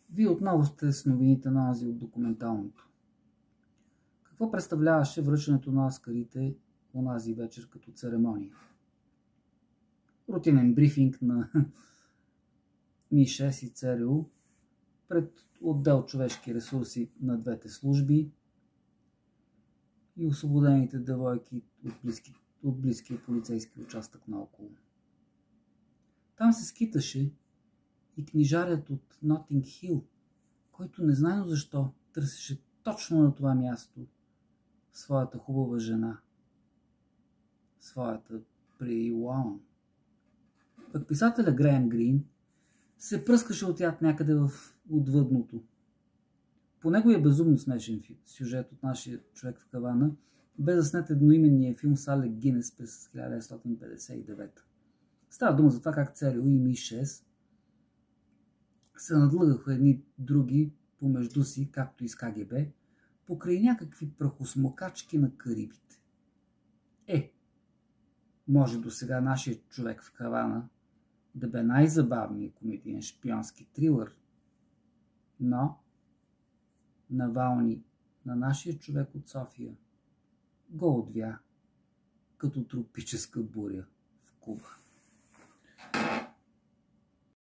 Вие отново сте с новините на Азия от документалното. Какво представляваше връчването на Оскарите онази вечер като церемония? Рутинен брифинг на Ми-6 и ЦРУ пред отдел човешки ресурси на двете служби и освободените девойки от близкия полицейски участък наоколо. Там се скиташе и книжарят от Нотинг Хил, който незнайно защо търсеше точно на това място своята хубава жена, своята Pretty Woman. Пък писателя Греъм Грин се пръскаше от яд някъде в отвъдното. По неговия безумно смешен сюжет от Нашия човек в кавана бе заснет едноименния филм с Алек Гинес през 1959. Става дума за това как ЦРУ и Ми-6 се надлъгаха едни други помежду си, както и с КГБ, покрай някакви прахосмокачки на Карибите. Може до сега Нашия човек в кавана да бе най-забавният комедиен шпионски трилър, но Навални на Нашия човек от София го отвя като тропическа буря в Куба.